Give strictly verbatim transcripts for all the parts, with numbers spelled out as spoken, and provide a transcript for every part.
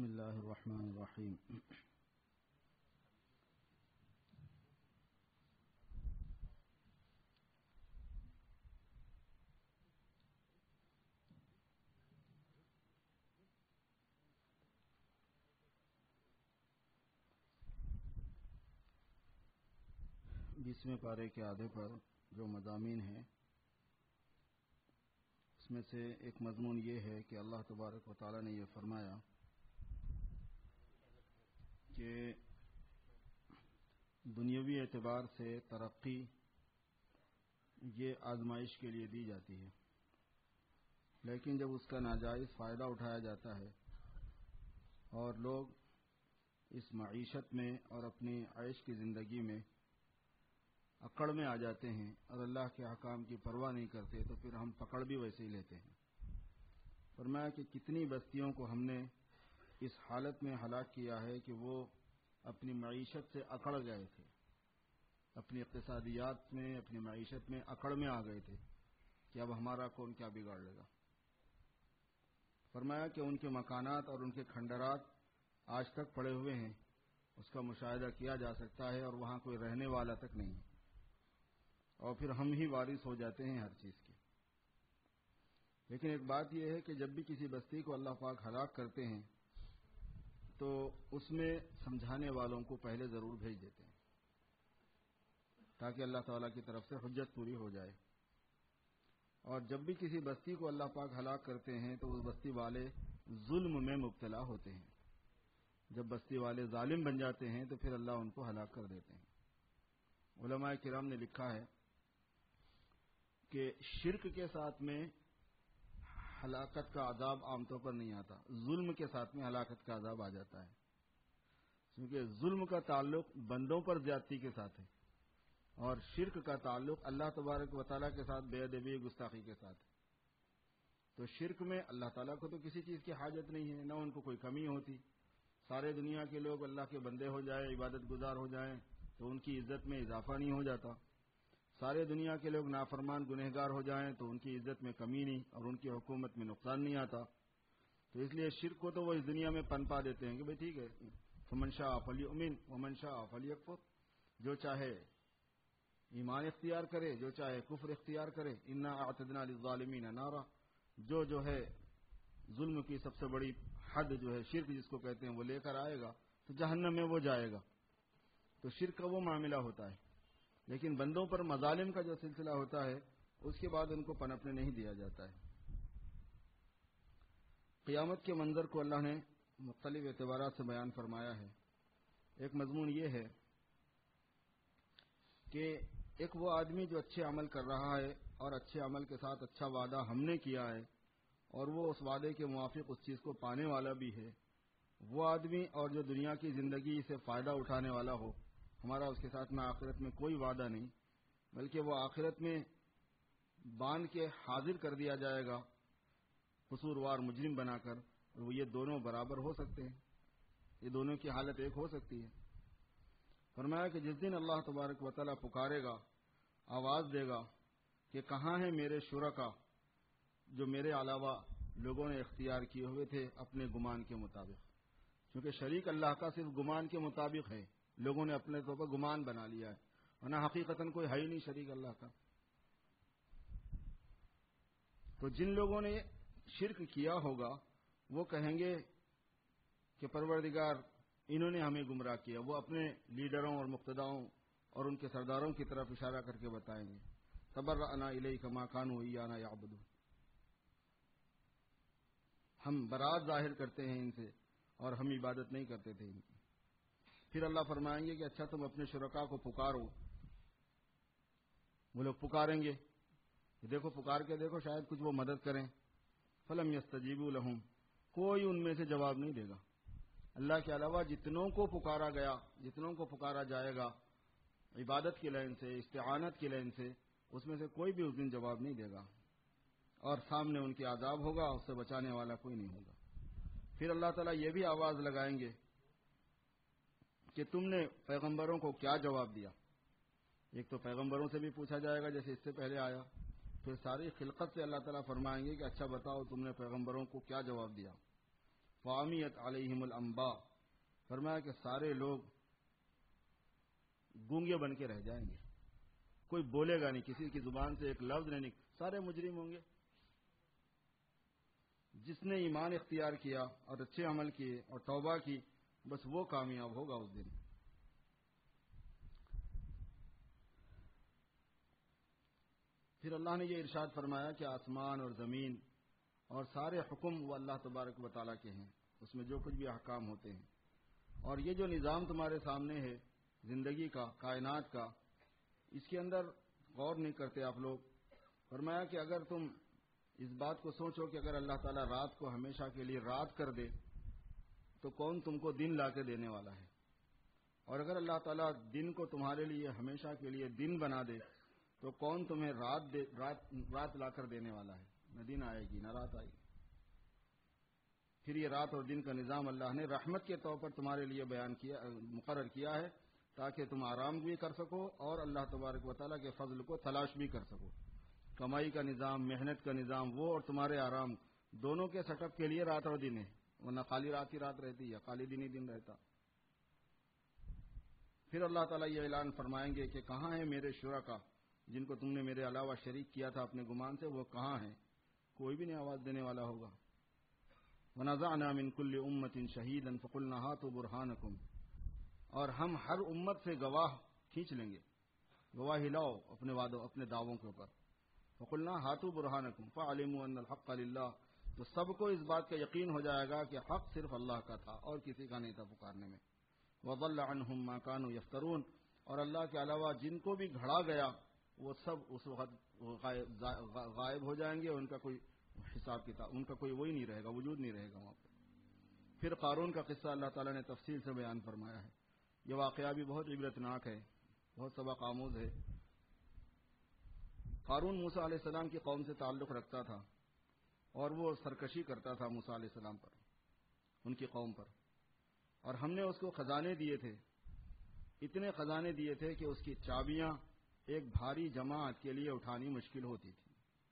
بسم اللہ الرحمن الرحیم. بیسویں پارے کے آدھے پر جو مضامین ہیں اس میں سے ایک مضمون یہ ہے کہ اللہ تبارک و تعالی نے یہ فرمایا کہ دنیاوی اعتبار سے ترقی یہ آزمائش کے لیے دی جاتی ہے، لیکن جب اس کا ناجائز فائدہ اٹھایا جاتا ہے اور لوگ اس معیشت میں اور اپنی عیش کی زندگی میں اکڑ میں آ جاتے ہیں اور اللہ کے احکام کی پرواہ نہیں کرتے تو پھر ہم پکڑ بھی ویسے ہی لیتے ہیں. فرمایا کہ کتنی بستیوں کو ہم نے اس حالت میں ہلاک کیا ہے کہ وہ اپنی معیشت سے اکڑ گئے تھے، اپنی اقتصادیات میں اپنی معیشت میں اکڑ میں آ گئے تھے کہ اب ہمارا کون کیا بگاڑ لے گا. فرمایا کہ ان کے مکانات اور ان کے کھنڈرات آج تک پڑے ہوئے ہیں، اس کا مشاہدہ کیا جا سکتا ہے اور وہاں کوئی رہنے والا تک نہیں ہے، اور پھر ہم ہی وارث ہو جاتے ہیں ہر چیز کے. لیکن ایک بات یہ ہے کہ جب بھی کسی بستی کو اللہ پاک ہلاک کرتے ہیں تو اس میں سمجھانے والوں کو پہلے ضرور بھیج دیتے ہیں تاکہ اللہ تعالیٰ کی طرف سے حجت پوری ہو جائے. اور جب بھی کسی بستی کو اللہ پاک ہلاک کرتے ہیں تو اس بستی والے ظلم میں مبتلا ہوتے ہیں. جب بستی والے ظالم بن جاتے ہیں تو پھر اللہ ان کو ہلاک کر دیتے ہیں. علماء کرام نے لکھا ہے کہ شرک کے ساتھ میں ہلاکت کا عذاب عام طور پر نہیں آتا، ظلم کے ساتھ میں ہلاکت کا عذاب آ جاتا ہے، کیونکہ ظلم کا تعلق بندوں پر زیادتی کے ساتھ ہے اور شرک کا تعلق اللہ تبارک و تعالیٰ کے ساتھ بے ادبی گستاخی کے ساتھ ہے. تو شرک میں اللہ تعالیٰ کو تو کسی چیز کی حاجت نہیں ہے، نہ ان کو کوئی کمی ہوتی. سارے دنیا کے لوگ اللہ کے بندے ہو جائیں، عبادت گزار ہو جائیں تو ان کی عزت میں اضافہ نہیں ہو جاتا. سارے دنیا کے لوگ نافرمان گنہگار ہو جائیں تو ان کی عزت میں کمی نہیں اور ان کی حکومت میں نقصان نہیں آتا. تو اس لیے شرک کو تو وہ اس دنیا میں پنپا دیتے ہیں کہ بھئی ٹھیک ہے، فمن شاء فلیؤمن ومن شاء فلیکفر، جو چاہے ایمان اختیار کرے، جو چاہے کفر اختیار کرے. انا اعتدنا للظالمین نارا، جو جو ہے ظلم کی سب سے بڑی حد جو ہے شرک جس کو کہتے ہیں وہ لے کر آئے گا تو جہنم میں وہ جائے گا. تو شرک کا وہ معاملہ ہوتا ہے. لیکن بندوں پر مظالم کا جو سلسلہ ہوتا ہے اس کے بعد ان کو پنپنے نہیں دیا جاتا ہے. قیامت کے منظر کو اللہ نے مختلف اعتبارات سے بیان فرمایا ہے. ایک مضمون یہ ہے کہ ایک وہ آدمی جو اچھے عمل کر رہا ہے اور اچھے عمل کے ساتھ اچھا وعدہ ہم نے کیا ہے اور وہ اس وعدے کے موافق اس چیز کو پانے والا بھی ہے، وہ آدمی اور جو دنیا کی زندگی سے فائدہ اٹھانے والا ہو، ہمارا اس کے ساتھ میں آخرت میں کوئی وعدہ نہیں، بلکہ وہ آخرت میں باندھ کے حاضر کر دیا جائے گا قصوروار مجرم بنا کر، اور وہ یہ دونوں برابر ہو سکتے ہیں، یہ دونوں کی حالت ایک ہو سکتی ہے. فرمایا کہ جس دن اللہ تبارک و تعالیٰ پکارے گا، آواز دے گا کہ کہاں ہیں میرے شرکا جو میرے علاوہ لوگوں نے اختیار کیے ہوئے تھے اپنے گمان کے مطابق. کیونکہ شریک اللہ کا صرف گمان کے مطابق ہے، لوگوں نے اپنے طور پر گمان بنا لیا ہے، ورنہ حقیقتاً کوئی ہے ہی نہیں شریک اللہ کا. تو جن لوگوں نے شرک کیا ہوگا وہ کہیں گے کہ پروردگار انہوں نے ہمیں گمراہ کیا. وہ اپنے لیڈروں اور مقتداؤں اور ان کے سرداروں کی طرف اشارہ کر کے بتائیں گے تبرأنا الیک ما کانوا ایانا یعبدون، ہم برات ظاہر کرتے ہیں ان سے اور ہم عبادت نہیں کرتے تھے ان کی. پھر اللہ فرمائیں گے کہ اچھا تم اپنے شرکاء کو پکارو. وہ لوگ پکاریں گے کہ دیکھو پکار کے دیکھو شاید کچھ وہ مدد کریں. فلم یستجیبوا لہم، کوئی ان میں سے جواب نہیں دے گا. اللہ کے علاوہ جتنوں کو پکارا گیا، جتنوں کو پکارا جائے گا عبادت کی لائن سے، استعانت کی لائن سے، اس میں سے کوئی بھی اس دن جواب نہیں دے گا اور سامنے ان کے عذاب ہوگا، اس سے بچانے والا کوئی نہیں ہوگا. پھر اللہ تعالیٰ یہ بھی آواز لگائیں گے کہ تم نے پیغمبروں کو کیا جواب دیا. ایک تو پیغمبروں سے بھی پوچھا جائے گا جیسے اس سے پہلے آیا، پھر ساری خلقت سے اللہ تعالیٰ فرمائیں گے کہ اچھا بتاؤ تم نے پیغمبروں کو کیا جواب دیا. فعمیت علیہم الانباء، فرمایا کہ سارے لوگ گونگے بن کے رہ جائیں گے، کوئی بولے گا نہیں، کسی کی زبان سے ایک لفظ نہیں، سارے مجرم ہوں گے۔ جس نے ایمان اختیار کیا اور اچھے عمل کیے اور توبہ کی، بس وہ کامیاب ہوگا اس دن۔ پھر اللہ نے یہ ارشاد فرمایا کہ آسمان اور زمین اور سارے حکم وہ اللہ تبارک و تعالیٰ کے ہیں، اس میں جو کچھ بھی احکام ہوتے ہیں، اور یہ جو نظام تمہارے سامنے ہے زندگی کا، کائنات کا، اس کے اندر غور نہیں کرتے آپ لوگ۔ فرمایا کہ اگر تم اس بات کو سوچو کہ اگر اللہ تعالیٰ رات کو ہمیشہ کے لیے رات کر دے تو کون تم کو دن لا کے دینے والا ہے، اور اگر اللہ تعالیٰ دن کو تمہارے لیے ہمیشہ کے لیے دن بنا دے تو کون تمہیں رات دے رات رات لا کر دینے والا ہے، نہ دن آئے گی نہ رات آئے گی۔ پھر یہ رات اور دن کا نظام اللہ نے رحمت کے طور پر تمہارے لیے بیان کیا، مقرر کیا ہے، تاکہ تم آرام بھی کر سکو اور اللہ تبارک و تعالیٰ کے فضل کو تلاش بھی کر سکو۔ کمائی کا نظام، محنت کا نظام، وہ اور تمہارے آرام دونوں کے سیٹ اپ کے لیے رات اور دن ہے، ورنہ خالی رات ہی رات رہتی یا خالی دن ہی دن رہتا۔ پھر اللہ تعالیٰ یہ اعلان فرمائیں گے کہ کہاں ہیں میرے شرکا جن کو تم نے میرے علاوہ شریک کیا تھا اپنے گمان سے، وہ کہاں ہیں؟ کوئی بھی نہیں آواز دینے والا ہوگا۔ وَنَزَعْنَا مِن كُلِّ أُمَّةٍ شَهِيدًا فَقُلْنَا هَاتُوا بُرْهَانَكُمْ، اور ہم ہر امت سے گواہ کھینچ لیں گے، گواہی لاؤ اپنے وعدوں اپنے دعووں کے اوپر۔ فَقُلْنَا هَاتُوا بُرْهَانَكُمْ فَعَلِمُوا أَنَّ الْحَقَّ لِلَّهِ، تو سب کو اس بات کا یقین ہو جائے گا کہ حق صرف اللہ کا تھا اور کسی کا نہیں تھا پکارنے میں۔ وَضَلَّ عَنْهُمْ مَا كَانُوا يَفْتَرُونَ، اور اللہ کے علاوہ جن کو بھی گھڑا گیا وہ سب اس وقت غائب ہو جائیں گے، ان کا کوئی حساب کتاب، ان کا کوئی وہی نہیں رہے گا، وجود نہیں رہے گا وہاں پہ۔ پھر قارون کا قصہ اللہ تعالیٰ نے تفصیل سے بیان فرمایا ہے۔ یہ واقعہ بھی بہت عبرتناک ہے، بہت سبق آموز ہے۔ قارون موسیٰ علیہ السلام کی قوم سے تعلق رکھتا تھا اور وہ سرکشی کرتا تھا موسیٰ علیہ السلام پر، ان کی قوم پر، اور ہم نے اس کو خزانے دیے تھے، اتنے خزانے دیے تھے کہ اس کی چابیاں ایک بھاری جماعت کے لیے اٹھانی مشکل ہوتی تھی۔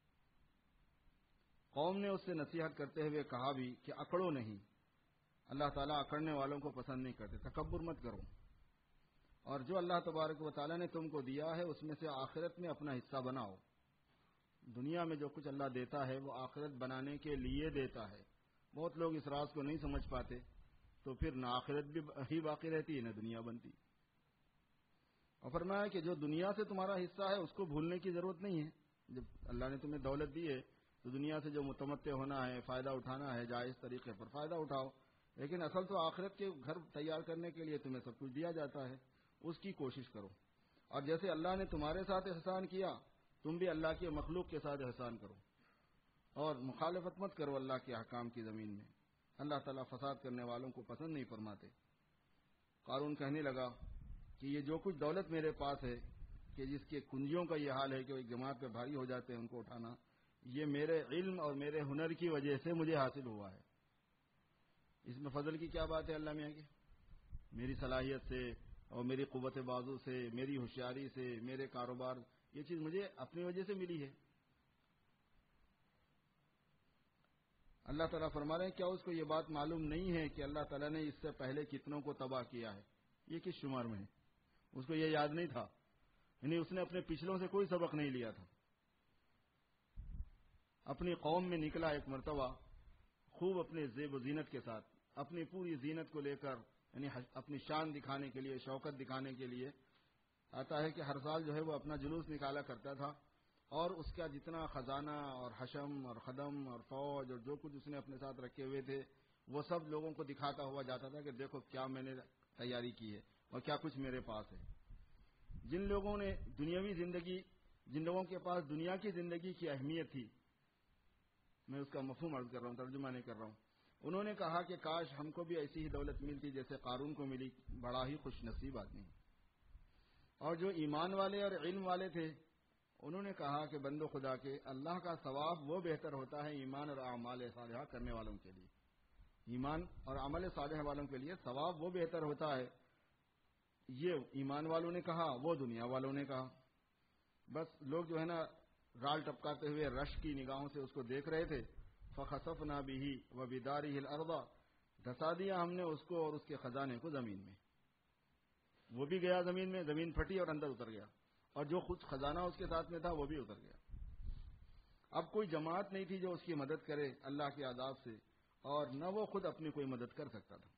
قوم نے اس سے نصیحت کرتے ہوئے کہا بھی کہ اکڑو نہیں، اللہ تعالیٰ اکڑنے والوں کو پسند نہیں کرتے، تکبر مت کرو، اور جو اللہ تبارک و تعالیٰ نے تم کو دیا ہے اس میں سے آخرت میں اپنا حصہ بناؤ۔ دنیا میں جو کچھ اللہ دیتا ہے وہ آخرت بنانے کے لیے دیتا ہے۔ بہت لوگ اس راز کو نہیں سمجھ پاتے، تو پھر نہ آخرت بھی ہی باقی رہتی ہے نہ دنیا بنتی۔ اور فرمایا کہ جو دنیا سے تمہارا حصہ ہے اس کو بھولنے کی ضرورت نہیں ہے۔ جب اللہ نے تمہیں دولت دی ہے تو دنیا سے جو متمتع ہونا ہے، فائدہ اٹھانا ہے، جائز طریقے پر فائدہ اٹھاؤ، لیکن اصل تو آخرت کے گھر تیار کرنے کے لیے تمہیں سب کچھ دیا جاتا ہے، اس کی کوشش کرو۔ اور جیسے اللہ نے تمہارے ساتھ احسان کیا، تم بھی اللہ کے مخلوق کے ساتھ احسان کرو، اور مخالفت مت کرو اللہ کے احکام کی زمین میں۔ اللہ تعالیٰ فساد کرنے والوں کو پسند نہیں فرماتے۔ قارون کہنے لگا کہ یہ جو کچھ دولت میرے پاس ہے، کہ جس کے کنجیوں کا یہ حال ہے کہ وہ ایک جماعت پہ بھاری ہو جاتے ہیں ان کو اٹھانا، یہ میرے علم اور میرے ہنر کی وجہ سے مجھے حاصل ہوا ہے۔ اس میں فضل کی کیا بات ہے اللہ میاں کی؟ میری صلاحیت سے اور میری قوت بازو سے، میری ہوشیاری سے، میرے کاروبار، یہ چیز مجھے اپنی وجہ سے ملی ہے۔ اللہ تعالیٰ فرما رہے ہیں کیا اس کو یہ بات معلوم نہیں ہے کہ اللہ تعالیٰ نے اس سے پہلے کتنوں کو تباہ کیا ہے؟ یہ کس شمار میں ہے؟ اس کو یہ یاد نہیں تھا، یعنی اس نے اپنے پچھلوں سے کوئی سبق نہیں لیا تھا۔ اپنی قوم میں نکلا ایک مرتبہ خوب اپنے زیب و زینت کے ساتھ، اپنی پوری زینت کو لے کر، یعنی اپنی شان دکھانے کے لیے، شوکت دکھانے کے لیے آتا ہے کہ ہر سال جو ہے وہ اپنا جلوس نکالا کرتا تھا، اور اس کا جتنا خزانہ اور حشم اور خدم اور فوج اور جو کچھ اس نے اپنے ساتھ رکھے ہوئے تھے وہ سب لوگوں کو دکھاتا ہوا جاتا تھا کہ دیکھو کیا میں نے تیاری کی ہے اور کیا کچھ میرے پاس ہے۔ جن لوگوں نے دنیاوی زندگی، جن لوگوں کے پاس دنیا کی زندگی کی اہمیت تھی، میں اس کا مفہوم عرض کر رہا ہوں، ترجمہ نہیں کر رہا ہوں، انہوں نے کہا کہ کاش ہم کو بھی ایسی ہی دولت ملتی جیسے قارون کو ملی، بڑا ہی خوش نصیب آدمی۔ اور جو ایمان والے اور علم والے تھے انہوں نے کہا کہ بندو خدا کے، اللہ کا ثواب وہ بہتر ہوتا ہے ایمان اور اعمال صالحہ کرنے والوں کے لیے، ایمان اور عمل صالح والوں کے لیے ثواب وہ بہتر ہوتا ہے۔ یہ ایمان والوں نے کہا، وہ دنیا والوں نے کہا۔ بس لوگ جو ہے نا رال ٹپکاتے ہوئے رش کی نگاہوں سے اس کو دیکھ رہے تھے۔ فخسفنا به وبداره الارض، دھسا دیا ہم نے اس کو اور اس کے خزانے کو زمین میں. وہ بھی گیا زمین میں, زمین پھٹی اور اندر اتر گیا, اور جو خود خزانہ اس کے ساتھ میں تھا وہ بھی اتر گیا. اب کوئی جماعت نہیں تھی جو اس کی مدد کرے اللہ کے عذاب سے, اور نہ وہ خود اپنی کوئی مدد کر سکتا تھا.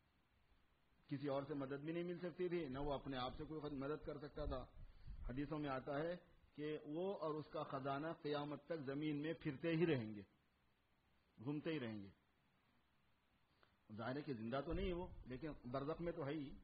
کسی اور سے مدد بھی نہیں مل سکتی تھی, نہ وہ اپنے آپ سے کوئی خود مدد کر سکتا تھا. حدیثوں میں آتا ہے کہ وہ اور اس کا خزانہ قیامت تک زمین میں پھرتے ہی رہیں گے, گھومتے ہی رہیں گے. ظاہر ہے کہ زندہ تو نہیں ہے وہ, لیکن برزخ میں تو ہے ہی.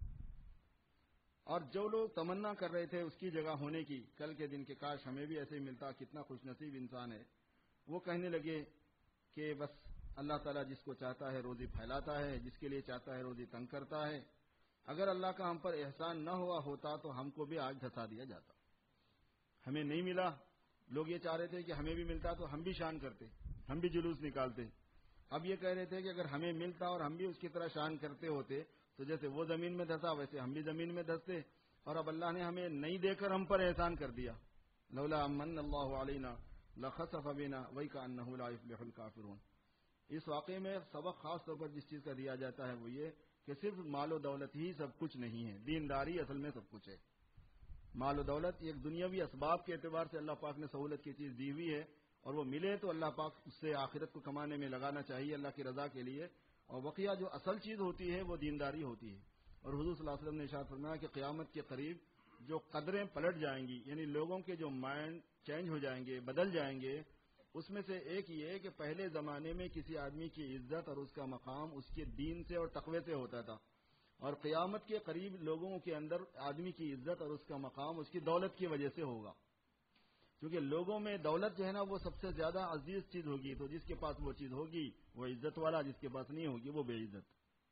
اور جو لوگ تمنا کر رہے تھے اس کی جگہ ہونے کی کل کے دن کے, کاش ہمیں بھی ایسے ہی ملتا, کتنا خوش نصیب انسان ہے, وہ کہنے لگے کہ بس اللہ تعالیٰ جس کو چاہتا ہے روزی پھیلاتا ہے, جس کے لیے چاہتا ہے روزی تنگ کرتا ہے. اگر اللہ کا ہم پر احسان نہ ہوا ہوتا تو ہم کو بھی آگ دھسا دیا جاتا. ہمیں نہیں ملا, لوگ یہ چاہ رہے تھے کہ ہمیں بھی ملتا تو ہم بھی شان کرتے, ہم بھی جلوس نکالتے. اب یہ کہہ رہے تھے کہ اگر ہمیں ملتا اور ہم بھی اس کی طرح شان کرتے ہوتے تو جیسے وہ زمین میں دھسا ویسے ہم بھی زمین میں دھستے. اور اب اللہ نے ہمیں نہیں دے کر ہم پر احسان کر دیا. لولا من اللہ علینا لخسف بنا وکأنہ لا یفلح الکافرون. اس واقعے میں سبق خاص طور پر جس چیز کا دیا جاتا ہے وہ یہ کہ صرف مال و دولت ہی سب کچھ نہیں ہے, دینداری اصل میں سب کچھ ہے. مال و دولت ایک دنیاوی اسباب کے اعتبار سے اللہ پاک نے سہولت کی چیز دی ہوئی ہے, اور وہ ملے تو اللہ پاک اس سے آخرت کو کمانے میں لگانا چاہیے اللہ کی رضا کے لیے. اور بقیہ جو اصل چیز ہوتی ہے وہ دینداری ہوتی ہے. اور حضور صلی اللہ علیہ وسلم نے ارشاد فرمایا کہ قیامت کے قریب جو قدریں پلٹ جائیں گی, یعنی لوگوں کے جو مائنڈ چینج ہو جائیں گے, بدل جائیں گے, اس میں سے ایک یہ ہے کہ پہلے زمانے میں کسی آدمی کی عزت اور اس کا مقام اس کے دین سے اور تقوی سے ہوتا تھا, اور قیامت کے قریب لوگوں کے اندر آدمی کی عزت اور اس کا مقام اس کی دولت کی وجہ سے ہوگا. کیونکہ لوگوں میں دولت جو ہے نا وہ سب سے زیادہ عزیز چیز ہوگی, تو جس کے پاس وہ چیز ہوگی وہ عزت والا, جس کے پاس نہیں ہوگی وہ بے عزت.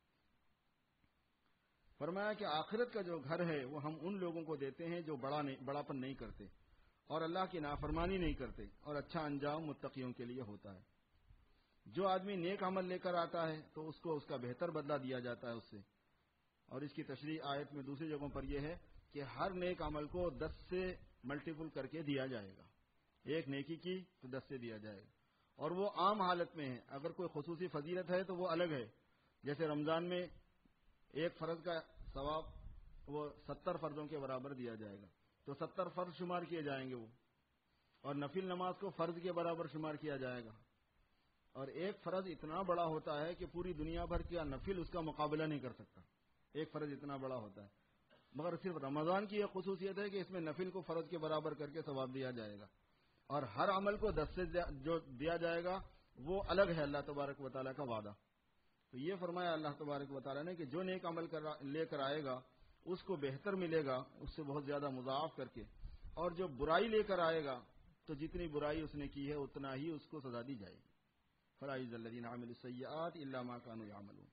فرمایا کہ آخرت کا جو گھر ہے وہ ہم ان لوگوں کو دیتے ہیں جو بڑا نہیں, بڑاپن نہیں کرتے اور اللہ کی نافرمانی نہیں کرتے, اور اچھا انجام متقیوں کے لیے ہوتا ہے. جو آدمی نیک عمل لے کر آتا ہے تو اس کو اس کا بہتر بدلہ دیا جاتا ہے اس سے. اور اس کی تشریح آیت میں دوسری جگہوں پر یہ ہے کہ ہر نیک عمل کو دس سے ملٹیپل کر کے دیا جائے گا. ایک نیکی کی تو دس سے دیا جائے گا, اور وہ عام حالت میں ہے. اگر کوئی خصوصی فضیلت ہے تو وہ الگ ہے. جیسے رمضان میں ایک فرض کا ثواب وہ ستر فرضوں کے برابر دیا جائے گا, تو ستر فرض شمار کیے جائیں گے وہ, اور نفل نماز کو فرض کے برابر شمار کیا جائے گا. اور ایک فرض اتنا بڑا ہوتا ہے کہ پوری دنیا بھر کا نفل اس کا مقابلہ نہیں کر سکتا. ایک فرض اتنا بڑا ہوتا ہے, مگر صرف رمضان کی یہ خصوصیت ہے کہ اس میں نفل کو فرض کے برابر کر کے ثواب دیا جائے گا, اور ہر عمل کو دس سے جو دیا جائے گا وہ الگ ہے اللہ تبارک و تعالیٰ کا وعدہ. تو یہ فرمایا اللہ تبارک و تعالیٰ نے کہ جو نیک عمل کر لے کر آئے گا اس کو بہتر ملے گا اس سے بہت زیادہ مضاعف کر کے, اور جو برائی لے کر آئے گا تو جتنی برائی اس نے کی ہے اتنا ہی اس کو سزا دی جائے گی. فلا یجزی الذین عملوا السیئات الا ما کانوا یعملون.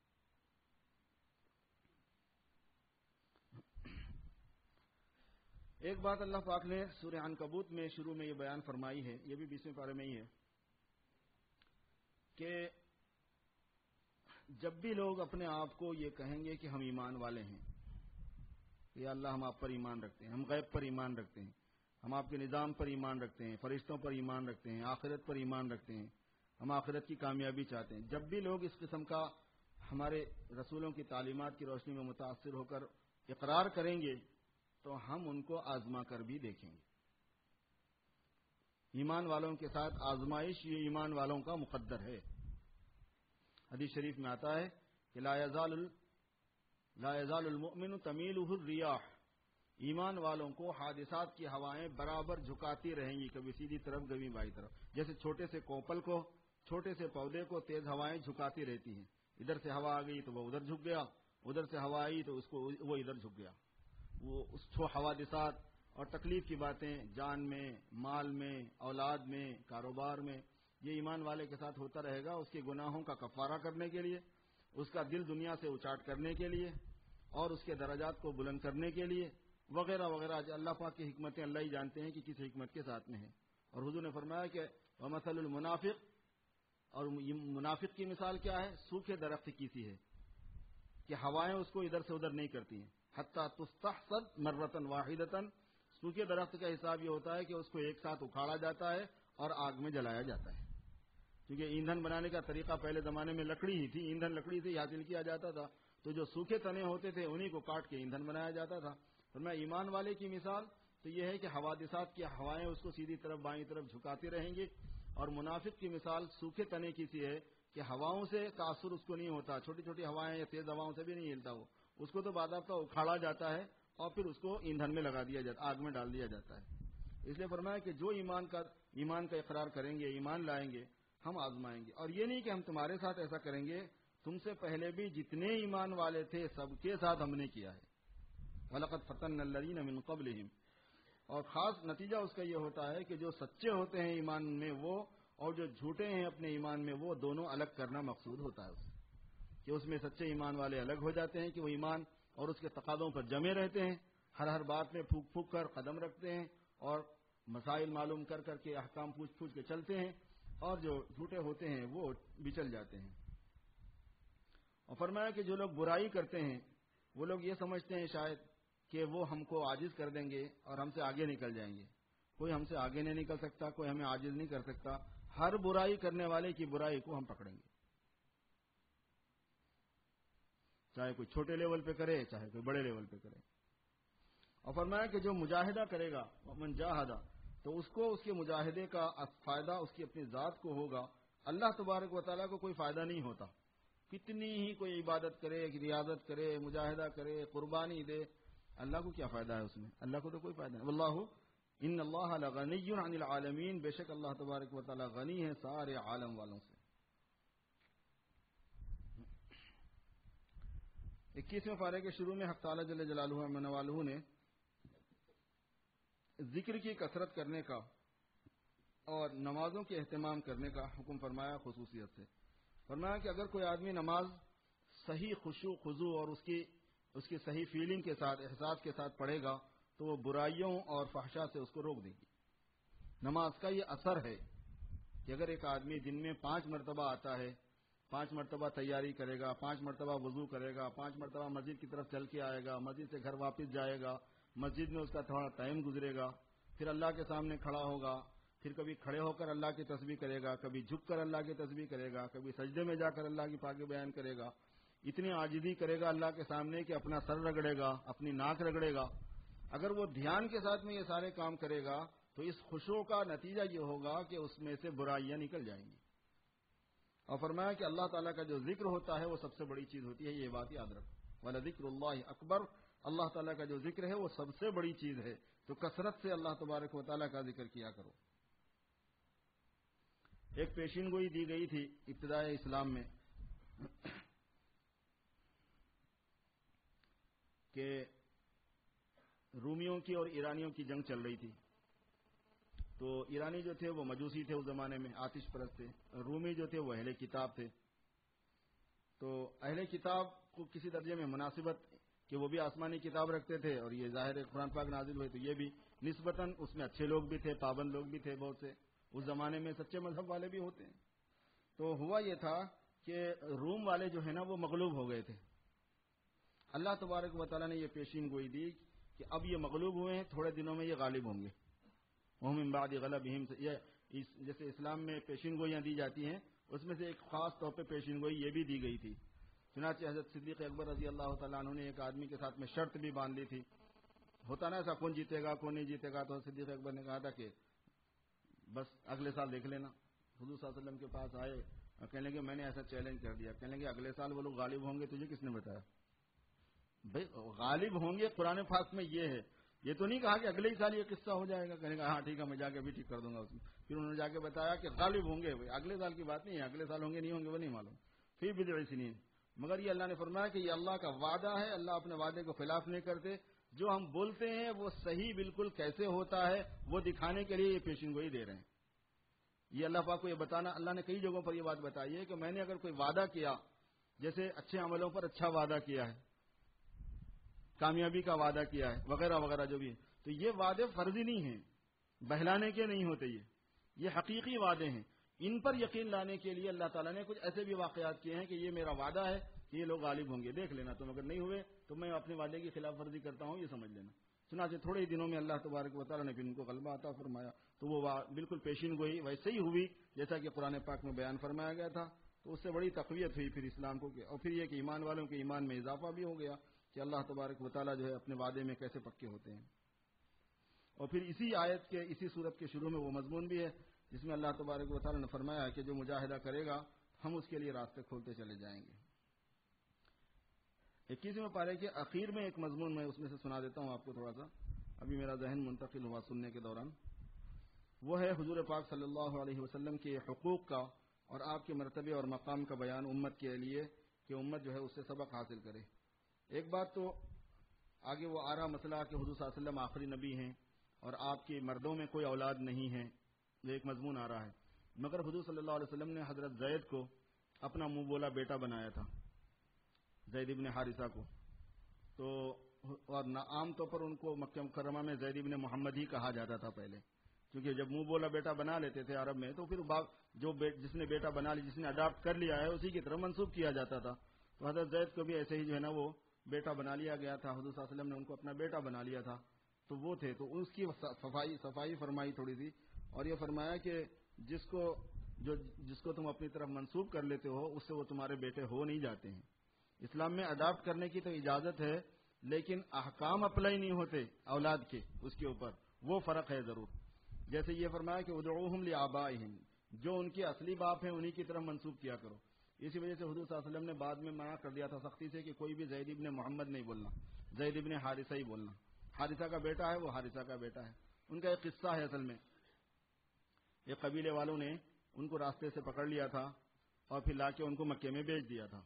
ایک بات اللہ پاک نے سورہ عنکبوت میں شروع میں یہ بیان فرمائی ہے, یہ بھی بیسویں پارے میں ہی ہے, کہ جب بھی لوگ اپنے آپ کو یہ کہیں گے کہ ہم ایمان والے ہیں, یا اللہ ہم آپ پر ایمان رکھتے ہیں, ہم غیب پر ایمان رکھتے ہیں, ہم آپ کے نظام پر ایمان رکھتے ہیں, فرشتوں پر ایمان رکھتے ہیں, آخرت پر ایمان رکھتے ہیں, ہم آخرت کی کامیابی چاہتے ہیں, جب بھی لوگ اس قسم کا ہمارے رسولوں کی تعلیمات کی روشنی میں متاثر ہو کر اقرار کریں گے تو ہم ان کو آزما کر بھی دیکھیں گے. ایمان والوں کے ساتھ آزمائش یہ ایمان والوں کا مقدر ہے. حدیث شریف میں آتا ہے کہ لا یزال لا یزال المؤمن تمیلہ الریاح, ایمان والوں کو حادثات کی ہوائیں برابر جھکاتی رہیں گی, کبھی سیدھی طرف کبھی بائیں طرف. جیسے چھوٹے سے کوپل کو, چھوٹے سے پودے کو تیز ہوائیں جھکاتی رہتی ہیں, ادھر سے ہوا آ گئی تو وہ ادھر جھک گیا, ادھر سے ہوا آئی تو اس کو وہ ادھر جھک گیا. وہ اس حوادثات اور تکلیف کی باتیں جان میں, مال میں, اولاد میں, کاروبار میں, یہ ایمان والے کے ساتھ ہوتا رہے گا, اس کے گناہوں کا کفارہ کرنے کے لیے, اس کا دل دنیا سے اچاٹ کرنے کے لیے, اور اس کے درجات کو بلند کرنے کے لیے, وغیرہ وغیرہ. اللہ پاک کی حکمتیں اللہ ہی جانتے ہیں کہ کس حکمت کے ساتھ میں ہیں. اور حضور نے فرمایا کہ ومثل المنافق, اور منافق کی مثال کیا ہے, سوکھے درخت کی سی ہے کہ ہوائیں اس کو ادھر سے ادھر نہیں کرتی ہیں, حتیٰ تستحصد مرۃ واحدۃ. سوکھے درخت کا حساب یہ ہوتا ہے کہ اس کو ایک ساتھ اکھاڑا جاتا ہے اور آگ میں جلایا جاتا ہے, کیونکہ ایندھن بنانے کا طریقہ پہلے زمانے میں لکڑی ہی تھی، ایندھن لکڑی سے ہی حاصل کیا جاتا تھا، تو جو سوکھے تنے ہوتے تھے انہی کو کاٹ کے ایندھن بنایا جاتا تھا۔ فرمایا ایمان والے کی مثال تو یہ ہے کہ حوادثات کی ہوائیں اس کو سیدھی طرف بائیں طرف جھکاتے رہیں گے، اور منافق کی مثال سوکھے تنے کی سی ہے کہ ہواؤں سے تاثر اس کو نہیں ہوتا، چھوٹی چھوٹی ہوائیں یا تیز ہواؤں سے بھی نہیں ہلتا، وہ اس کو تو باضابطہ اکھاڑا جاتا ہے اور پھر اس کو ایندھن میں لگا دیا جاتا، آگ میں ڈال دیا جاتا ہے۔ اس لیے فرمایا کہ جو ایمان کا ایمان کا اقرار کریں گے، ایمان لائیں گے، ہم آزمائیں گے، اور یہ نہیں کہ ہم تمہارے ساتھ ایسا کریں گے، تم سے پہلے بھی جتنے ایمان والے تھے سب کے ساتھ ہم نے کیا ہے۔ وَلَقَدْ فَتَنَّا الَّذِينَ مِن قَبْلِهِمْ، اور خاص نتیجہ اس کا یہ ہوتا ہے کہ جو سچے ہوتے ہیں ایمان میں وہ، اور جو جھوٹے ہیں اپنے ایمان میں وہ، دونوں الگ کرنا مقصود ہوتا ہے اس کہ اس میں سچے ایمان والے الگ ہو جاتے ہیں کہ وہ ایمان اور اس کے تقاضوں پر جمے رہتے ہیں، ہر ہر بات میں پھونک پھونک کر قدم رکھتے ہیں اور مسائل معلوم کر کر کے احکام پوچھ پوچھ کے چلتے ہیں، اور جو جھوٹے ہوتے ہیں وہ بچل جاتے ہیں۔ اور فرمایا کہ جو لوگ برائی کرتے ہیں وہ لوگ یہ سمجھتے ہیں شاید کہ وہ ہم کو عاجز کر دیں گے اور ہم سے آگے نکل جائیں گے۔ کوئی ہم سے آگے نہیں نکل سکتا، کوئی ہمیں عاجز نہیں کر سکتا، ہر برائی کرنے والے کی برائی کو ہم پکڑیں گے، چاہے کوئی چھوٹے لیول پہ کرے چاہے کوئی بڑے لیول پہ کرے۔ اور فرمایا کہ جو مجاہدہ کرے گا من جاہدہ، تو اس کو اس کے مجاہدے کا فائدہ اس کی اپنی ذات کو ہوگا، اللہ تبارک و تعالیٰ کو کوئی فائدہ نہیں ہوتا۔ کتنی ہی کوئی عبادت کرے، ریاضت کرے، مجاہدہ کرے، قربانی دے، اللہ کو کیا فائدہ ہے اس میں؟ اللہ کو تو کوئی فائدہ نہیں۔ واللہ ان اللہ لغنی عن العالمین، بے شک اللہ تبارک و تعالیٰ غنی ہے سارے عالم والوں سے۔ اکیسویں پارے کے شروع میں حق تعالیٰ جل جلالہ و من والہ نے ذکر کی کثرت کرنے کا اور نمازوں کے اہتمام کرنے کا حکم فرمایا خصوصیت سے۔ فرمایا کہ اگر کوئی آدمی نماز صحیح خشوع خضوع اور اس کی اس کی صحیح فیلنگ کے ساتھ، احساس کے ساتھ پڑھے گا تو وہ برائیوں اور فحشا سے اس کو روک دے گی۔ نماز کا یہ اثر ہے کہ اگر ایک آدمی دن میں پانچ مرتبہ آتا ہے، پانچ مرتبہ تیاری کرے گا، پانچ مرتبہ وضو کرے گا، پانچ مرتبہ مسجد کی طرف چل کے آئے گا، مسجد سے گھر واپس جائے گا، مسجد میں اس کا تھوڑا ٹائم گزرے گا، پھر اللہ کے سامنے کھڑا ہوگا، پھر کبھی کھڑے ہو کر اللہ کی تسبیح کرے گا، کبھی جھک کر اللہ کی تسبیح کرے گا، کبھی سجدے میں جا کر اللہ کی پاکی بیان کرے گا، اتنی عاجزی کرے گا اللہ کے سامنے کہ اپنا سر رگڑے گا، اپنی ناک رگڑے گا۔ اگر وہ دھیان کے ساتھ میں یہ سارے کام کرے گا تو اس خشوع کا نتیجہ یہ ہوگا کہ اس میں سے برائیاں نکل جائیں گی۔ اور فرمایا کہ اللہ تعالیٰ کا جو ذکر ہوتا ہے وہ سب سے بڑی چیز ہوتی ہے، یہ بات یاد رکھو۔ وَلَذِكْرُ اللَّهِ اکبر، اللہ تعالیٰ کا جو ذکر ہے وہ سب سے بڑی چیز ہے، تو کثرت سے اللہ تبارک و تعالیٰ کا ذکر کیا کرو۔ ایک پیشین گوئی دی گئی تھی ابتدائے اسلام میں کہ رومیوں کی اور ایرانیوں کی جنگ چل رہی تھی، تو ایرانی جو تھے وہ مجوسی تھے اس زمانے میں، آتش پرست تھے، رومی جو تھے وہ اہل کتاب تھے۔ تو اہل کتاب کو کسی درجے میں مناسبت کہ وہ بھی آسمانی کتاب رکھتے تھے، اور یہ ظاہر ہے قرآن پاک نازل ہوئے تو یہ بھی نسبتاً اس میں اچھے لوگ بھی تھے، پابند لوگ بھی تھے بہت سے، اس زمانے میں سچے مذہب والے بھی ہوتے ہیں۔ تو ہوا یہ تھا کہ روم والے جو ہے نا وہ مغلوب ہو گئے تھے۔ اللہ تبارک و تعالیٰ نے یہ پیشین گوئی دی کہ اب یہ مغلوب ہوئے ہیں، تھوڑے دنوں میں یہ غالب ہوں گے۔ وہ من بعد غلبہم، یہ جیسے اسلام میں پیشین گوئیاں دی جاتی ہیں، اس میں سے ایک خاص طور پہ پیشین گوئی یہ بھی دی گئی تھی۔ چنانچہ حضرت صدیق اکبر رضی اللہ تعالیٰ عنہ نے ایک آدمی کے ساتھ میں شرط بھی باندھ لی تھی، ہوتا نا ایسا کون جیتے گا کون نہیں جیتے گا، تو صدیق اکبر نے کہا تھا کہ بس اگلے سال دیکھ لینا۔ حضور صلی اللہ علیہ وسلم کے پاس آئے اور کہنے لگے میں نے ایسا چیلنج کر دیا، کہنے لگے اگلے سال وہ لوگ غالب ہوں گے، تجھے کس نے بتایا؟ بھائی غالب ہوں گے قرآن پاک میں یہ ہے، یہ تو نہیں کہا کہ اگلے ہی سال یہ قصہ ہو جائے گا۔ کہنے کا ہاں ٹھیک ہے میں جا کے بھی ٹھیک کر دوں گا اس میں۔ پھر انہوں نے جا کے بتایا کہ غالب ہوں گے، اگلے سال کی بات نہیں ہے، اگلے سال ہوں گے نہیں ہوں گے وہ نہیں معلوم، پھر بضع سنین۔ مگر یہ اللہ نے فرمایا کہ یہ اللہ کا وعدہ ہے، اللہ اپنے وعدے کو خلاف نہیں کرتے، جو ہم بولتے ہیں وہ صحیح بالکل کیسے ہوتا ہے وہ دکھانے کے لیے یہ پیشین گوئی دے رہے ہیں۔ یہ اللہ پاک کو یہ بتانا، اللہ نے کئی جگہوں پر یہ بات بتائی ہے کہ میں نے اگر کوئی وعدہ کیا، جیسے اچھے عملوں پر اچھا وعدہ کیا ہے، کامیابی کا وعدہ کیا ہے وغیرہ وغیرہ جو بھی ہے، تو یہ وعدے فرضی نہیں ہیں، بہلانے کے نہیں ہوتے، یہ یہ حقیقی وعدے ہیں۔ ان پر یقین لانے کے لیے اللہ تعالیٰ نے کچھ ایسے بھی واقعات کیے ہیں کہ یہ میرا وعدہ ہے کہ یہ لوگ غالب ہوں گے، دیکھ لینا تم، اگر نہیں ہوئے تو میں اپنے وعدے کی خلاف ورزی کرتا ہوں یہ سمجھ لینا۔ چنانچہ تھوڑے ہی دنوں میں اللہ تبارک و تعالیٰ نے پھر ان کو غلبہ عطا فرمایا. تو وہ بالکل پیشین گوئی ویسے ہی ہوئی جیسا کہ قرآن پاک میں بیان فرمایا گیا تھا. تو اس سے بڑی تقویت ہوئی پھر اسلام کو, اور پھر یہ کہ ایمان والوں کے ایمان میں اضافہ بھی ہو گیا کہ اللہ تبارک و تعالیٰ جو ہے اپنے وعدے میں کیسے پکے ہوتے ہیں. اور پھر اسی آیت کے اسی صورت کے شروع میں وہ مضمون بھی ہے جس میں اللہ تبارک و تعالیٰ نے فرمایا کہ جو مجاہدہ کرے گا ہم اس کے لیے راستے کھولتے چلے جائیں گے. اکیسویں پارے کے اخیر میں ایک مضمون میں اس میں سے سنا دیتا ہوں آپ کو تھوڑا سا, ابھی میرا ذہن منتقل ہوا سننے کے دوران. وہ ہے حضور پاک صلی اللہ علیہ وسلم کے حقوق کا اور آپ کے مرتبے اور مقام کا بیان امت کے لیے کہ امت جو ہے اس سے سبق حاصل کرے. ایک بات تو آگے وہ آ رہا مسئلہ کہ حضور صلی اللہ علیہ وسلم آخری نبی ہیں اور آپ کی مردوں میں کوئی اولاد نہیں ہے, یہ ایک مضمون آ رہا ہے. مگر حضور صلی اللہ علیہ وسلم نے حضرت زید کو اپنا منہ بولا بیٹا بنایا تھا, زید ابن حارثہ کو. تو اور عام طور پر ان کو مکہ مکرمہ میں زید ابن محمد ہی کہا جاتا تھا پہلے, کیونکہ جب منہ بولا بیٹا بنا لیتے تھے عرب میں تو پھر جو جس نے بیٹا بنا لی, جس نے اڈاپٹ کر لیا ہے اسی کی طرف منسوب کیا جاتا تھا. تو حضرت زید کو بھی ایسے ہی جو ہے نا وہ بیٹا بنا لیا گیا تھا. حضور صلی اللہ علیہ وسلم نے ان کو اپنا بیٹا بنا لیا تھا. تو وہ تھے, تو اس کی صفائی صفائی فرمائی تھوڑی سی, اور یہ فرمایا کہ جس کو جو جس کو تم اپنی طرف منسوب کر لیتے ہو اس سے وہ تمہارے بیٹے ہو نہیں جاتے ہیں. اسلام میں اڈاپٹ کرنے کی تو اجازت ہے, لیکن احکام اپلائی نہیں ہوتے اولاد کے اس کے اوپر, وہ فرق ہے ضرور. جیسے یہ فرمایا کہ ادعوہم لآبائہم, جو ان کے اصلی باپ ہیں انہی کی طرف منسوب کیا کرو. اسی وجہ سے حضور صلی اللہ علیہ وسلم نے بعد میں منع کر دیا تھا سختی سے کہ کوئی بھی زید ابن محمد نہیں بولنا, زید ابن حارثہ ہی بولنا. حارثہ کا بیٹا ہے وہ حارثہ کا بیٹا ہے. ان کا ایک قصہ ہے اصل میں, ایک قبیلے والوں نے ان کو راستے سے پکڑ لیا تھا اور پھر لا کے ان کو مکے میں بیچ دیا تھا,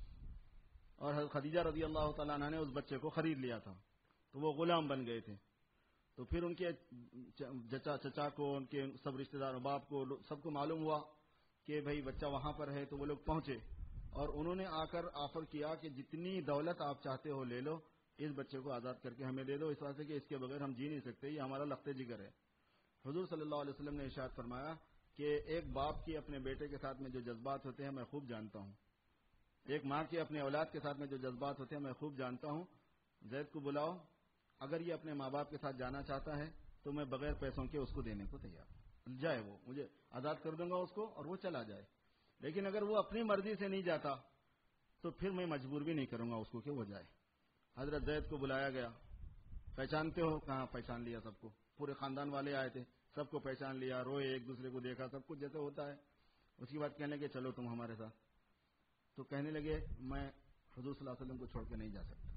اور حضرت خدیجہ رضی اللہ تعالیٰ عنہ نے اس بچے کو خرید لیا تھا. تو وہ غلام بن گئے تھے. تو پھر ان کے چچا چچا کو, ان کے سب رشتہ دار باپ کو, سب کو معلوم ہوا کہ بھائی بچہ وہاں پر ہے. تو وہ لوگ پہنچے اور انہوں نے آ کر آفر کیا کہ جتنی دولت آپ چاہتے ہو لے لو, اس بچے کو آزاد کر کے ہمیں دے دو, اس واسطے کہ اس کے بغیر ہم جی نہیں سکتے, یہ ہمارا لخت جگر ہے. حضور صلی اللہ علیہ وسلم نے ارشاد فرمایا کہ ایک باپ کی اپنے بیٹے کے ساتھ میں جو جذبات ہوتے ہیں میں خوب جانتا ہوں, ایک ماں کے اپنے اولاد کے ساتھ میں جو جذبات ہوتے ہیں میں خوب جانتا ہوں. زید کو بلاؤ, اگر یہ اپنے ماں باپ کے ساتھ جانا چاہتا ہے تو میں بغیر پیسوں کے اس کو دینے کو تیار ہوں, جائے, وہ مجھے آزاد کر دوں گا اس کو اور وہ چلا جائے. لیکن اگر وہ اپنی مرضی سے نہیں جاتا تو پھر میں مجبور بھی نہیں کروں گا اس کو کہ وہ جائے. حضرت زید کو بلایا گیا, پہچانتے ہو, کہاں پہچان لیا, سب کو, پورے خاندان والے آئے تھے, سب کو پہچان لیا, روئے, ایک دوسرے کو دیکھا, سب کچھ جیسے ہوتا ہے. اس کے بعد کہنے لگے چلو تم ہمارے ساتھ. تو کہنے لگے میں حضور صلی اللہ علیہ وسلم کو چھوڑ کے نہیں جا سکتا.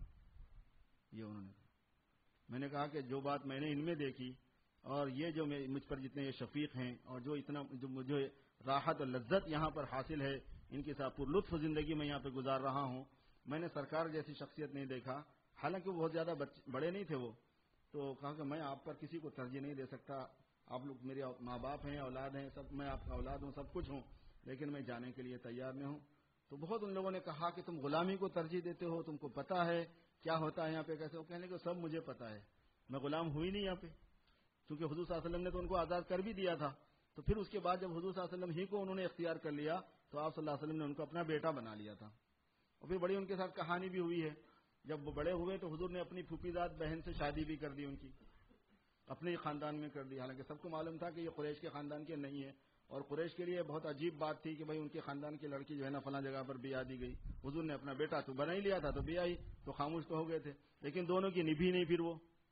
یہ انہوں نے کہا. میں نے کہا کہ جو بات میں نے ان میں دیکھی اور یہ جو مجھ پر جتنے یہ شفیق ہیں اور جو اتنا جو مجھے راحت اور لذت یہاں پر حاصل ہے, ان کے ساتھ پر لطف زندگی میں یہاں پہ گزار رہا ہوں, میں نے سرکار جیسی شخصیت نہیں دیکھا. حالانکہ وہ بہت زیادہ بڑے نہیں تھے وہ. تو کہا کہ میں آپ پر کسی کو ترجیح نہیں دے سکتا, آپ لوگ میرے ماں باپ ہیں, اولاد ہیں, سب, میں آپ کا اولاد ہوں, سب کچھ ہوں, لیکن میں جانے کے لیے تیار نہیں ہوں. تو بہت ان لوگوں نے کہا کہ تم غلامی کو ترجیح دیتے ہو, تم کو پتا ہے کیا ہوتا ہے یہاں پہ, کیسے. وہ کہنے لگے سب مجھے پتا ہے, میں غلام ہوئی نہیں یہاں پہ, کیونکہ حضور صلی اللہ علیہ وسلم نے تو ان کو آزاد کر بھی دیا تھا. تو پھر اس کے بعد جب حضور صلی اللہ علیہ وسلم ہی کو انہوں نے اختیار کر لیا تو آپ صلی اللہ علیہ وسلم نے ان کو اپنا بیٹا بنا لیا تھا. اور پھر بڑی ان کے ساتھ کہانی بھی ہوئی ہے. جب وہ بڑے ہوئے تو حضور نے اپنی پھوپھیزاد بہن سے شادی بھی کر دی, ان کی اپنے ہی خاندان میں کر دی. حالانکہ سب کو معلوم تھا کہ یہ قریش کے خاندان کے نہیں ہے, اور قریش کے لیے بہت عجیب بات تھی کہ بھائی ان کے خاندان کی لڑکی جو ہے نا فلاں جگہ پر بیاہ دی گئی. حضور نے اپنا بیٹا تو بنا ہی لیا تھا, تو بیاہ ہی, تو خاموش تو ہو گئے تھے, لیکن دونوں کی نبھی نہیں پھر وہ.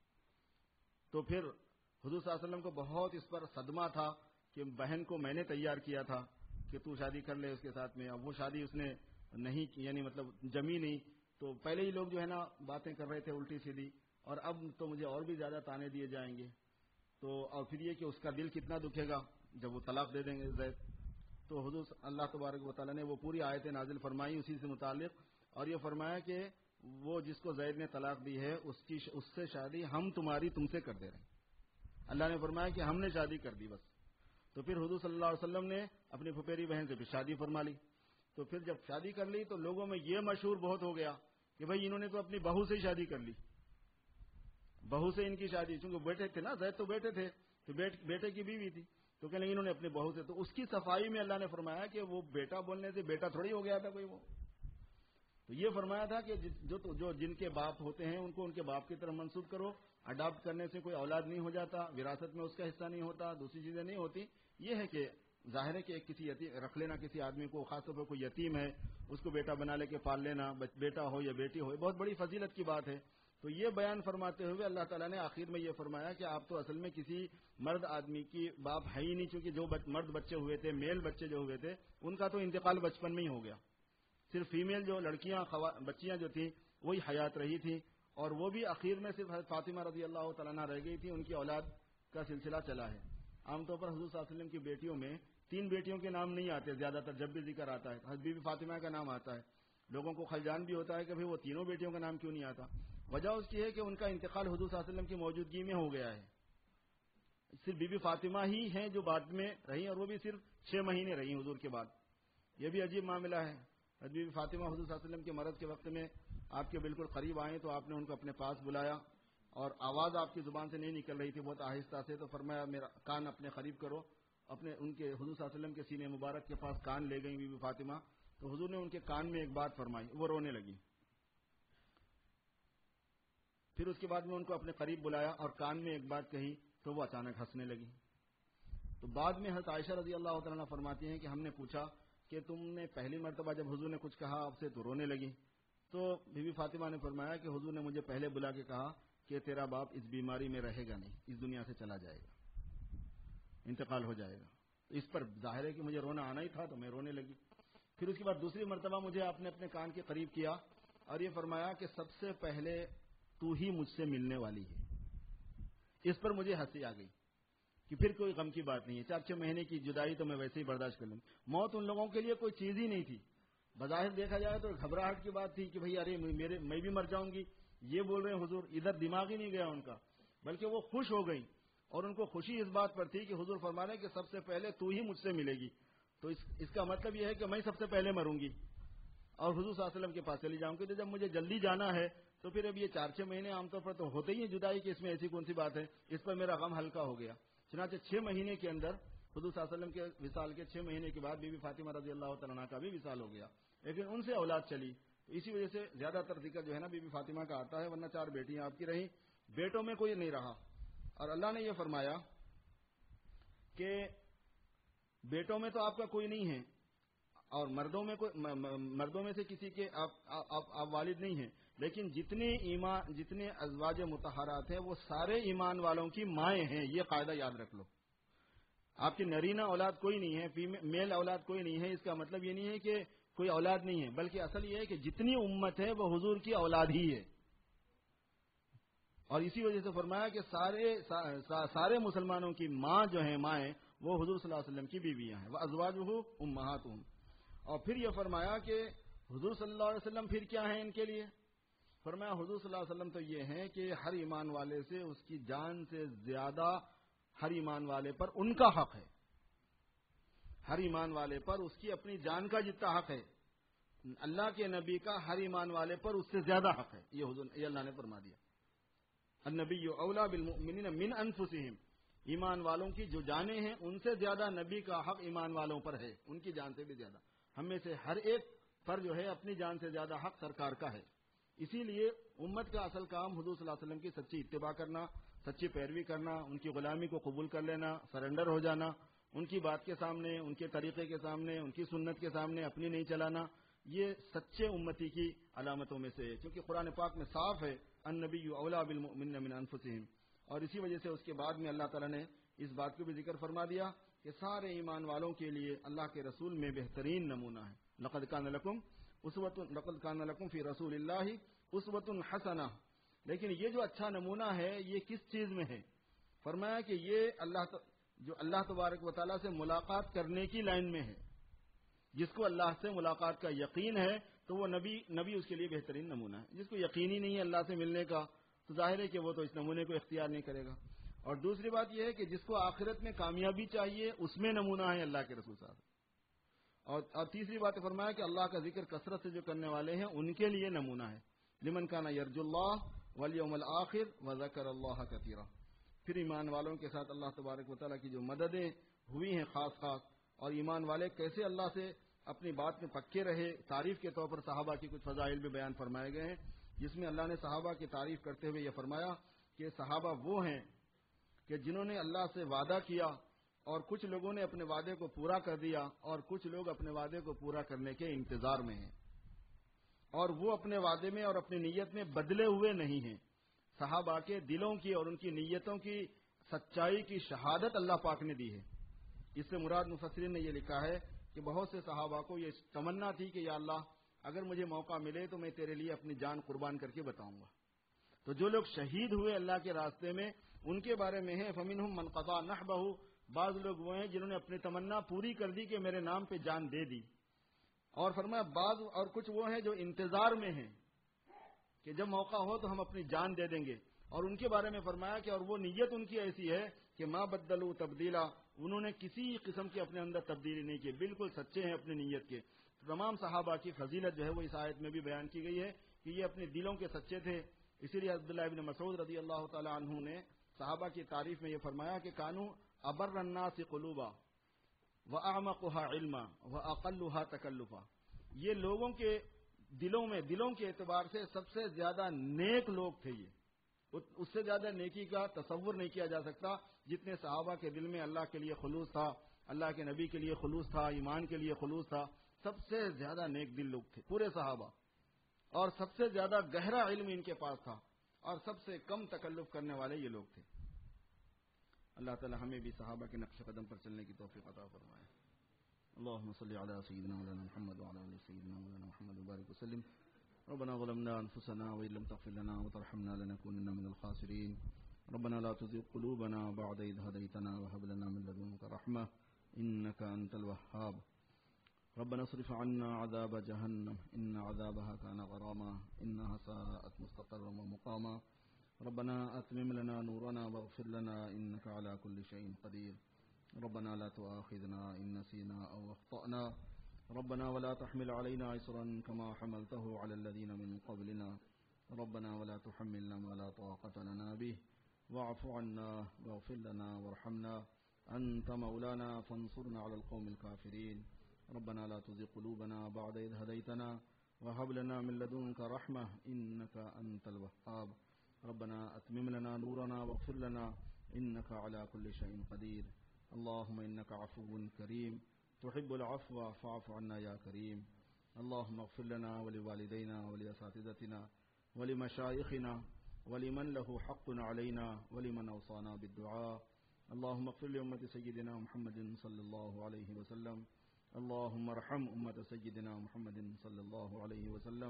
تو پھر حضور صلی اللہ علیہ وسلم کو بہت اس پر صدمہ تھا کہ بہن کو میں نے تیار کیا تھا کہ تو شادی کر لے اس کے ساتھ میں, اب وہ شادی اس نے نہیں کی, یعنی مطلب جمی نہیں. تو پہلے ہی لوگ جو ہے نا باتیں کر رہے تھے الٹی سیدھی, اور اب تو مجھے اور بھی زیادہ تانے دیے جائیں گے. تو اور پھر یہ کہ اس کا دل کتنا دکھے گا جب وہ طلاق دے دیں گے زید. تو حضور اللہ تبارک و تعالیٰ نے وہ پوری آیتیں نازل فرمائی اسی سے متعلق, اور یہ فرمایا کہ وہ جس کو زید نے طلاق دی ہے اس کی اس سے شادی ہم تمہاری تم سے کر دے رہے ہیں. اللہ نے فرمایا کہ ہم نے شادی کر دی بس. تو پھر حضور صلی اللہ علیہ وسلم نے اپنی پھپھیری بہن سے پھر شادی فرما لی. تو پھر جب شادی کر لی تو لوگوں میں یہ مشہور بہت ہو گیا کہ بھائی انہوں نے تو اپنی بہو سے ہی شادی کر لی, بہو سے ان کی شادی, چونکہ بیٹے تھے نا, زید تو بیٹے تھے, تو بیٹے کی بیوی تھی, تو کہنے لگے انہوں نے اپنے بہو سے. تو اس کی صفائی میں اللہ نے فرمایا کہ وہ بیٹا بولنے سے بیٹا تھوڑی ہو گیا تھا کوئی وہ. تو یہ فرمایا تھا کہ جو جو جن کے باپ ہوتے ہیں ان کو ان کے باپ کی طرف منسوب کرو, اڈاپٹ کرنے سے کوئی اولاد نہیں ہو جاتا، وراثت میں اس کا حصہ نہیں ہوتا، دوسری چیزیں نہیں ہوتی. یہ ہے کہ ظاہر ہے کہ ایک کسی یتیم رکھ لینا کسی آدمی کو، خاص طور پر کوئی یتیم ہے اس کو بیٹا بنا لے کے پال لینا، بیٹا ہو یا بیٹی ہو، بہت بڑی فضیلت کی بات ہے. تو یہ بیان فرماتے ہوئے اللہ تعالیٰ نے آخر میں یہ فرمایا کہ آپ تو اصل میں کسی مرد آدمی کی باپ ہے ہی نہیں، چونکہ جو مرد بچے ہوئے تھے، میل بچے جو ہوئے تھے، ان کا تو انتقال بچپن میں ہی ہو گیا. صرف فیمیل جو لڑکیاں بچیاں جو تھیں وہی حیات رہی تھیں، اور وہ بھی آخر میں صرف حضرت فاطمہ رضی اللہ تعالیٰ عنہ رہ گئی تھی، ان کی اولاد کا سلسلہ چلا ہے. عام طور پر حضور صلی اللہ علیہ وسلم کی بیٹیوں میں تین بیٹیوں کے نام نہیں آتے، زیادہ تر جب بھی ذکر آتا ہے حضرت بی بی فاطمہ کا نام آتا ہے. لوگوں کو خلجان بھی ہوتا ہے کہ وہ تینوں بیٹیوں کا نام کیوں نہیں آتا. وجہ اس کی ہے کہ ان کا انتقال حضور صلی اللہ علیہ وسلم کی موجودگی میں ہو گیا ہے. صرف بی بی فاطمہ ہی ہیں جو بعد میں رہی، اور وہ بھی صرف چھ مہینے رہی حضور کے بعد. یہ بھی عجیب معاملہ ہے. بی بی فاطمہ حضور صلی اللہ علیہ وسلم کے مرض کے وقت میں آپ کے بالکل قریب آئے تو آپ نے ان کو اپنے پاس بلایا، اور آواز آپ کی زبان سے نہیں نکل رہی تھی، بہت آہستہ سے. تو فرمایا میرا کان اپنے قریب کرو. اپنے ان کے حضور صلی اللہ علیہ وسلم کے سینے مبارک کے پاس کان لے گئی بی بی فاطمہ. تو حضور نے ان کے کان میں ایک بات فرمائی، وہ رونے لگی. پھر اس کے بعد میں ان کو اپنے قریب بلایا اور کان میں ایک بات کہی تو وہ اچانک ہنسنے لگی. تو بعد میں حضرت عائشہ رضی اللہ تعالیٰ عنہ فرماتی ہیں کہ ہم نے پوچھا کہ تم نے پہلی مرتبہ جب حضور نے کچھ کہا آپ سے تو رونے لگی. تو بی بی فاطمہ نے فرمایا کہ حضور نے مجھے پہلے بلا کے کہا کہ تیرا باپ اس بیماری میں رہے گا نہیں، اس دنیا سے چلا جائے گا، انتقال ہو جائے گا. اس پر ظاہر ہے کہ مجھے رونا آنا ہی تھا تو میں رونے لگی. پھر اس کے بعد دوسری مرتبہ مجھے آپ نے اپنے کان کے قریب کیا اور یہ فرمایا کہ سب سے پہلے تو ہی مجھ سے ملنے والی ہے. اس پر مجھے ہنسی آ گئی کہ پھر کوئی غم کی بات نہیں ہے، چار چھ مہینے کی جدائی تو میں ویسے ہی برداشت کر لوں. موت ان لوگوں کے لیے کوئی چیز ہی نہیں تھی. بظاہر دیکھا جائے تو گھبراہٹ کی بات تھی کہ بھئی ارے میرے میں بھی مر جاؤں گی، یہ بول رہے ہیں حضور. ادھر دماغ ہی نہیں گیا ان کا، بلکہ وہ خوش ہو گئی، اور ان کو خوشی اس بات پر تھی کہ حضور فرما رہے ہیں کہ سب سے پہلے تو ہی مجھ سے ملے گی. تو اس, اس کا مطلب یہ ہے کہ میں سب سے پہلے مروں گی اور حضور صلی اللہ علیہ وسلم کے پاس چلی جاؤں گی. تو جب مجھے جلدی جانا ہے تو پھر اب یہ چار چھ مہینے عام طور پر تو ہوتے ہی ہیں جدائی کی، اس میں ایسی کون سی بات ہے. اس پر میرا غم ہلکا ہو گیا. چنانچہ چھ مہینے کے اندر حضور صلی اللہ علیہ وسلم کے وصال کے چھ مہینے کے بعد بی بی فاطمہ رضی اللہ تعالیٰ عنہ کا بھی وصال ہو گیا، لیکن ان سے اولاد چلی. تو اسی وجہ سے زیادہ تر ذکر جو ہے نا بی بی فاطمہ کا آتا ہے، ورنہ چار بیٹیاں آپ کی رہیں، بیٹوں میں کوئی نہیں رہا. اور اللہ نے یہ فرمایا کہ بیٹوں میں تو آپ کا کوئی نہیں ہے، اور مردوں میں کوئی مردوں میں سے کسی کے آپ, آپ, آپ والد نہیں ہیں، لیکن جتنے ایمان جتنے ازواج مطہرات ہیں وہ سارے ایمان والوں کی مائیں ہیں. یہ قاعدہ یاد رکھ لو. آپ کی نرینہ اولاد کوئی نہیں ہے، میل اولاد کوئی نہیں ہے. اس کا مطلب یہ نہیں ہے کہ کوئی اولاد نہیں ہے، بلکہ اصل یہ ہے کہ جتنی امت ہے وہ حضور کی اولاد ہی ہے. اور اسی وجہ سے فرمایا کہ سارے سارے مسلمانوں کی ماں جو ہیں مائیں وہ حضور صلی اللہ علیہ وسلم کی بیویاں ہیں. وہ ازواجہ امہاتہم. اور پھر یہ فرمایا کہ حضور صلی اللہ علیہ وسلم پھر کیا ہیں ان کے لیے. فرمایا حضور صلی اللہ علیہ وسلم تو یہ ہیں کہ ہر ایمان والے سے اس کی جان سے زیادہ ہر ایمان والے پر ان کا حق ہے. ہر ایمان والے پر اس کی اپنی جان کا جتنا حق ہے، اللہ کے نبی کا ہر ایمان والے پر اس سے زیادہ حق ہے. یہ حضور یہ اللہ نے فرما دیا. النبی اولا بالمؤمنین من انفسہم. ایمان والوں کی جو جانیں ہیں ان سے زیادہ نبی کا حق ایمان والوں پر ہے، ان کی جان سے بھی زیادہ. ہم میں سے ہر ایک پر جو ہے اپنی جان سے زیادہ حق سرکار کا ہے. اسی لیے امت کا اصل کام حضور صلی اللہ علیہ وسلم کی سچی اتباع کرنا، سچی پیروی کرنا، ان کی غلامی کو قبول کر لینا، سرنڈر ہو جانا، ان کی بات کے سامنے، ان کے طریقے کے سامنے، ان کی سنت کے سامنے اپنی نہیں چلانا. یہ سچے امتی کی علامتوں میں سے ہے، کیونکہ قرآن پاک میں صاف ہے النبی اولا بالمؤمنین من انفسہم. اور اسی وجہ سے اس کے بعد میں اللہ تعالیٰ نے اس بات کو بھی ذکر فرما دیا کہ سارے ایمان والوں کے لیے اللہ کے رسول میں بہترین نمونہ ہے. لقد کان لکم اسوۃ لقد کان لکم فی رسول اللہ اسوۃ حسنہ. لیکن یہ جو اچھا نمونہ ہے یہ کس چیز میں ہے؟ فرمایا کہ یہ اللہ جو اللہ تبارک و تعالیٰ سے ملاقات کرنے کی لائن میں ہے. جس کو اللہ سے ملاقات کا یقین ہے تو وہ نبی نبی اس کے لیے بہترین نمونہ ہے. جس کو یقین ہی نہیں ہے اللہ سے ملنے کا تو ظاہر ہے کہ وہ تو اس نمونے کو اختیار نہیں کرے گا. اور دوسری بات یہ ہے کہ جس کو آخرت میں کامیابی چاہیے اس میں نمونہ ہے اللہ کے رسول صاحب. اور اور تیسری بات فرمایا کہ اللہ کا ذکر کثرت سے جو کرنے والے ہیں ان کے لیے نمونہ ہے. لمن کان یرجو اللہ والیوم الآخر وذکر اللہ کثیرا. پھر ایمان والوں کے ساتھ اللہ تبارک و تعالیٰ کی جو مددیں ہوئی ہیں خاص خاص، اور ایمان والے کیسے اللہ سے اپنی بات میں پکے رہے. تعریف کے طور پر صحابہ کی کچھ فضائل بھی بیان فرمائے گئے ہیں، جس میں اللہ نے صحابہ کی تعریف کرتے ہوئے یہ فرمایا کہ صحابہ وہ ہیں کہ جنہوں نے اللہ سے وعدہ کیا اور کچھ لوگوں نے اپنے وعدے کو پورا کر دیا اور کچھ لوگ اپنے وعدے کو پورا کرنے کے انتظار میں ہیں، اور وہ اپنے وعدے میں اور اپنی نیت میں بدلے ہوئے نہیں ہیں۔ صحابہ کے دلوں کی اور ان کی نیتوں کی سچائی کی شہادت اللہ پاک نے دی ہے۔ اس سے مراد مفسرین نے یہ لکھا ہے کہ بہت سے صحابہ کو یہ تمنا تھی کہ یا اللہ اگر مجھے موقع ملے تو میں تیرے لیے اپنی جان قربان کر کے بتاؤں گا۔ تو جو لوگ شہید ہوئے اللہ کے راستے میں ان کے بارے میں ہے فمنہم من قضى نحبہ، بعض لوگ وہ ہیں جنہوں نے اپنی تمنا پوری کر دی کہ میرے نام پہ جان دے دی، اور فرمایا بعض اور کچھ وہ ہیں جو انتظار میں ہیں کہ جب موقع ہو تو ہم اپنی جان دے دیں گے، اور ان کے بارے میں فرمایا کہ اور وہ نیت ان کی ایسی ہے کہ ما بدلوا تبدیلا، انہوں نے کسی قسم کی اپنے اندر تبدیلی نہیں کی، بالکل سچے ہیں اپنی نیت کے۔ تمام صحابہ کی فضیلت جو ہے وہ اس آیت میں بھی بیان کی گئی ہے کہ یہ اپنے دلوں کے سچے تھے۔ اسی لیے عبداللہ ابن مسعود رضی اللہ تعالی عنہ نے صحابہ کی تعریف میں یہ فرمایا کہ کانوا ابر الناس قلوبا واعمقها علما واقلها تکلفا، یہ لوگوں کے دلوں میں دلوں کے اعتبار سے سب سے زیادہ نیک لوگ تھے، یہ اس سے زیادہ نیکی کا تصور نہیں کیا جا سکتا جتنے صحابہ کے دل میں اللہ کے لیے خلوص تھا، اللہ کے نبی کے لیے خلوص تھا، ایمان کے لیے خلوص تھا۔ سب سے زیادہ نیک دل لوگ تھے پورے صحابہ، اور سب سے زیادہ گہرا علم ان کے پاس تھا، اور سب سے کم تکلف کرنے والے یہ لوگ تھے۔ اللہ تعالی ہمیں بھی صحابہ کے نقش قدم پر چلنے کی توفیق عطا فرمائے۔ اللهم صل على سيدنا مولانا محمد وعلى ال سيدنا مولانا محمد وبارك وسلم۔ ربنا ظلمنا انفسنا وان لم تغفر لنا وترحمنا لنكونن من الخاسرين۔ ربنا لا تزغ قلوبنا بعد إذ هديتنا وهب لنا من لدنك رحمة إنك أنت الوهاب۔ ربنا اصرف عنا عذاب جهنم إن عذابها كان غراما إنها ساءت مستقرا ومقاما۔ ربنا أتمم لنا نورنا واغفر لنا إنك على كل شيء قدير۔ ربنا لا تؤاخذنا إن نسينا أو أخطأنا، ربنا ولا تحمل علينا إصرا كما حملته على الذين من قبلنا، ربنا ولا تحملنا ما لا طاقة لنا به، واعف عنا واغفر لنا وارحمنا، أنت مولانا فانصرنا على القوم الكافرين۔ ربنا لا تزغ قلوبنا بعد إذ هديتنا وهب لنا من لدنك رحمة إنك أنت الوهاب۔ ربنا أتمم لنا نورنا واغفر لنا إنك على كل شيء قدير۔ اللهم إنك عفو كريم تحب العفو فاعف عنا يا كريم۔ اللهم اغفر لنا ولوالدينا ولأساتذتنا ولمشايخنا ولمن له حق علينا ولمن أوصانا بالدعاء۔ اللهم اغفر لأمة سيدنا محمد صلى الله عليه وسلم۔ اللهم ارحم أمة سيدنا محمد صلى الله عليه وسلم۔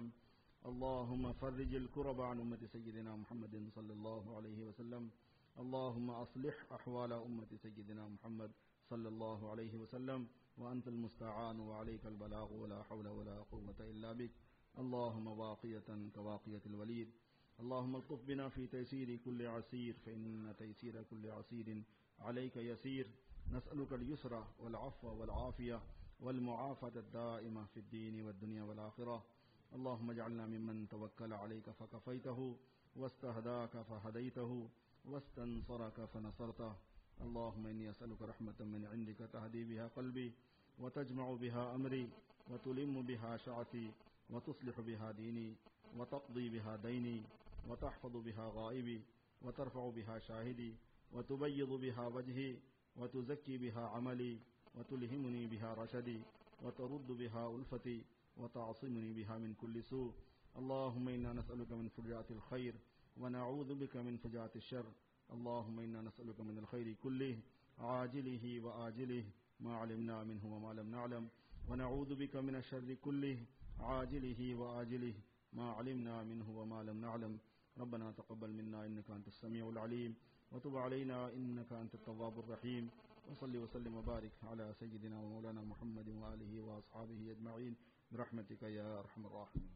اللهم فرج الكرب عن أمة سيدنا محمد صلى الله عليه وسلم۔ اللهم أصلح أحوال أمة سيدنا محمد صلى الله عليه وسلم، وأنت المستعان وعليك البلاغ ولا حول ولا قوة إلا بك۔ اللهم واقية كواقية الوليد، اللهم الطف بنا في تيسير كل عسير فإن تيسير كل عسير عليك يسير۔ نسألك اليسر والعفو والعافية والمعافاة الدائمة في الدين والدنيا والآخرة۔ اللهم اجعلنا ممن توكل عليك فكفيته، واستهداك فهديته، واستنصرك فنصرته۔ اللهم إني أسألك رحمة من عندك تهدي بها قلبي وتجمع بها أمري وتلم بها شعثي وتصلح بها ديني وتقضي بها ديني وتحفظ بها غائبي وترفع بها شاهدي وتبيض بها وجهي وتزكي بها عملي وتلهمني بها رشدي وترد بها ألفتي وتعصمني بها من كل سوء۔ اللهم إنا نسألك من فجاءة الخير ونعوذ بك من فجاءة الشر۔ اللهم إنا نسألك من الخير كله عاجله وآجله ما علمنا منه وما لم نعلم، ونعوذ بك من الشر كله عاجله وآجله ما علمنا منه وما لم نعلم۔ ربنا تقبل منا إنك أنت السميع العليم، وتب علينا إنك أنت التواب الرحيم۔ وصل وسلم وبارك على سيدنا ومولانا محمد وآله وأصحابه أجمعين برحمتك يا أرحم الراحمين۔